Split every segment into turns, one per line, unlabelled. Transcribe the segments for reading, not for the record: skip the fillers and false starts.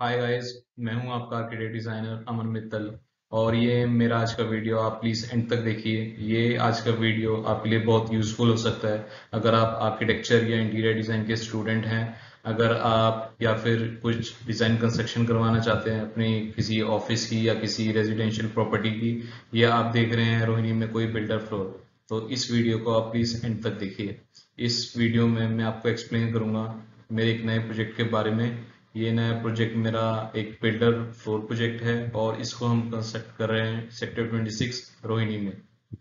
Hi guys, मैं हूं आपका आर्किटेक्ट डिजाइनर अमन मित्तल। और ये मेरा आज का वीडियो आप प्लीज़ एंड तक देखिए। ये आज का वीडियो आपके लिए बहुत यूज़फुल हो सकता है अगर आप आर्किटेक्चर या इंटीरियर डिज़ाइन के स्टूडेंट हैं। अगर आप या फिर कुछ डिज़ाइन कंस्ट्रक्शन करवाना चाहते हैं अपनी किसी ऑफिस की या किसी रेजिडेंशियल प्रॉपर्टी की, या आप देख रहे हैं रोहिणी में कोई बिल्डर फ्लोर, तो इस वीडियो को आप प्लीज़ एंड तक देखिए। इस वीडियो में मैं आपको एक्सप्लेन करूंगा मेरे एक नए प्रोजेक्ट के बारे में। ये नया प्रोजेक्ट मेरा एक बिल्डर फ्लोर प्रोजेक्ट है और इसको हम कंस्ट्रक्ट कर रहे हैं सेक्टर 26 रोहिणी में।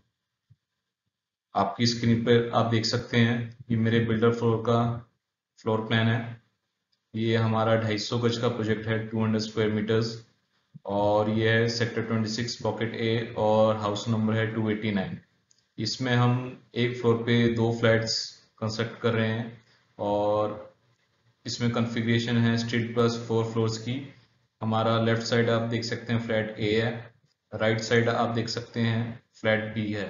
आपकी स्क्रीन पर आप देख सकते हैं कि मेरे बिल्डर फ्लोर का फ्लोर प्लान है। ये हमारा 250 गज का प्रोजेक्ट है, 200 स्क्वायर मीटर्स। और ये है सेक्टर 26 पॉकेट ए और हाउस नंबर है 289। इसमें हम एक फ्लोर पे दो फ्लैट्स कंस्ट्रक्ट कर रहे हैं। और इसमें कॉन्फ़िगरेशन है स्ट्रीट प्लस 4 फ्लोर्स की। हमारा लेफ्ट साइड आप देख सकते हैं फ्लैट ए है, राइट साइड आप देख सकते हैं फ्लैट बी है।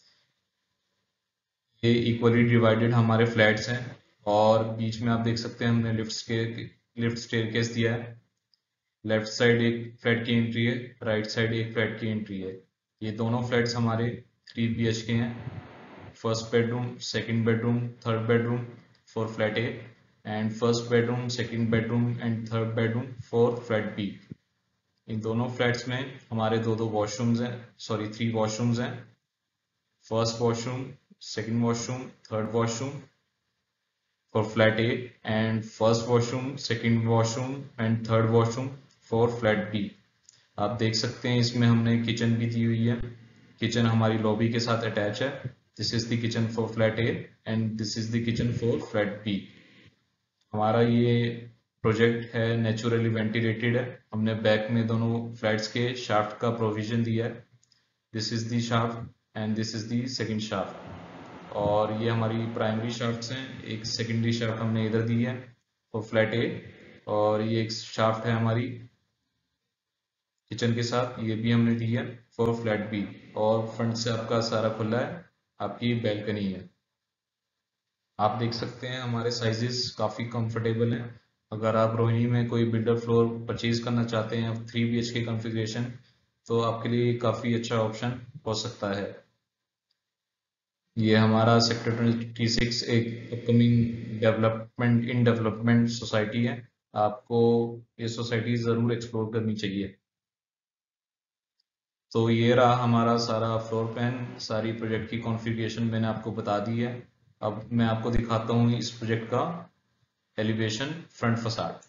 ये इक्वली डिवाइडेड हमारे फ्लैट्स हैं। और बीच में आप देख सकते हैं हमने लिफ्ट स्टेयरकेस दिया है। लेफ्ट साइड एक फ्लैट की एंट्री है, राइट साइड एक फ्लैट की एंट्री है। ये दोनों फ्लैट्स हमारे 3 BHK हैं। First bedroom, second bedroom, third bedroom for flat A, and first bedroom, second bedroom and third bedroom for flat B. इन दोनों फ्लैट्स में हमारे दो दो वॉशरूम्स हैं, सॉरी 3 वॉशरूम्स हैं। First washroom, second washroom, third washroom for flat A, and first washroom, second washroom and third washroom for flat B. आप देख सकते हैं इसमें हमने किचन भी दी हुई है। किचन हमारी लॉबी के साथ अटैच है। This is the kitchen for flat A and this is the kitchen for flat B. हमारा ये प्रोजेक्ट है नेचुरली वेंटिलेटेड है। हमने बैक में दोनों फ्लैट्स के शाफ्ट का प्रोविजन दिया है। This is the shaft and this is the second shaft. और ये हमारी प्राइमरी शाफ्ट्स हैं। एक सेकेंडरी शाफ्ट हमने इधर दी है फॉर फ्लैट ए, और ये एक शाफ्ट है हमारी किचन के साथ, ये भी हमने दी है फॉर फ्लैट बी। और फ्रंट से आपका सारा खुला है, आपकी बैल्कनी है। आप देख सकते हैं हमारे साइजेस काफ़ी कंफर्टेबल हैं। अगर आप रोहिणी में कोई बिल्डर फ्लोर परचेज करना चाहते हैं 3 BHK कॉन्फ़िगरेशन, तो आपके लिए काफ़ी अच्छा ऑप्शन हो सकता है। ये हमारा सेक्टर 26 एक अपकमिंग डेवलपमेंट सोसाइटी है। आपको ये सोसाइटी ज़रूर एक्सप्लोर करनी चाहिए। तो ये रहा हमारा सारा फ्लोर प्लान, सारी प्रोजेक्ट की कॉन्फ़िगरेशन मैंने आपको बता दी है। अब मैं आपको दिखाता हूँ इस प्रोजेक्ट का एलिवेशन फ्रंट फसाड।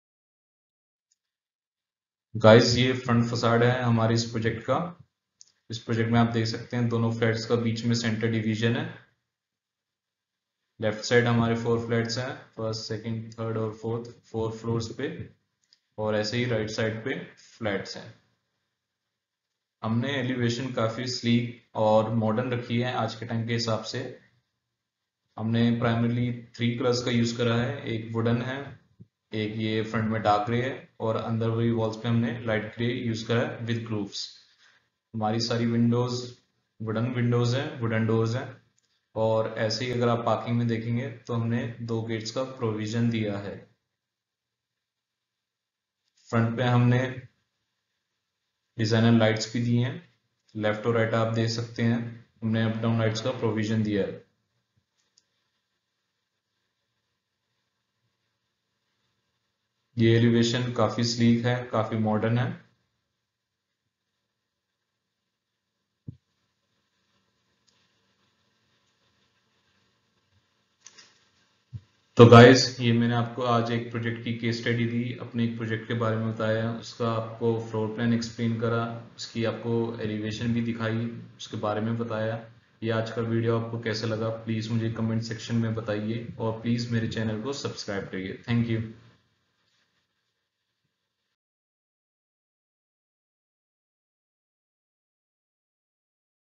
गाइस, ये फ्रंट फसाड है हमारे इस प्रोजेक्ट का। इस प्रोजेक्ट में आप देख सकते हैं दोनों फ्लैट्स का बीच में सेंटर डिवीजन है। लेफ्ट साइड हमारे 4 फ्लैट्स हैं, फर्स्ट सेकंड थर्ड और फोर्थ, 4 फ्लोर्स पे। और ऐसे ही राइट साइड पे फ्लैट्स हैं। हमने एलिवेशन काफ़ी स्लीक और मॉडर्न रखी है आज के टाइम के हिसाब से। हमने प्राइमरली 3 कलर्स का यूज़ करा है। एक वुडन है, एक ये फ्रंट में डार्क ग्रे है, और अंदर वही वॉल्स पे हमने लाइट ग्रे यूज़ करा है विद ग्रूव्स। हमारी सारी विंडोज वुडन विंडोज हैं, वुडन डोर्स हैं। और ऐसे ही अगर आप पार्किंग में देखेंगे तो हमने 2 गेट्स का प्रोविजन दिया है। फ्रंट पे हमने डिजाइनर लाइट्स भी दी हैं। लेफ्ट और राइट आप देख सकते हैं हमने अप डाउन लाइट्स का प्रोविजन दिया है। ये एलिवेशन काफी स्लीक है, काफी मॉडर्न है। तो गाइस, ये मैंने आपको आज एक प्रोजेक्ट की केस स्टडी दी, अपने एक प्रोजेक्ट के बारे में बताया, उसका आपको फ्लोर प्लान एक्सप्लेन करा, उसकी आपको एलिवेशन भी दिखाई, उसके बारे में बताया। ये आज का वीडियो आपको कैसा लगा प्लीज़ मुझे कमेंट सेक्शन में बताइए, और प्लीज़ मेरे चैनल को सब्सक्राइब करिए। Thank you.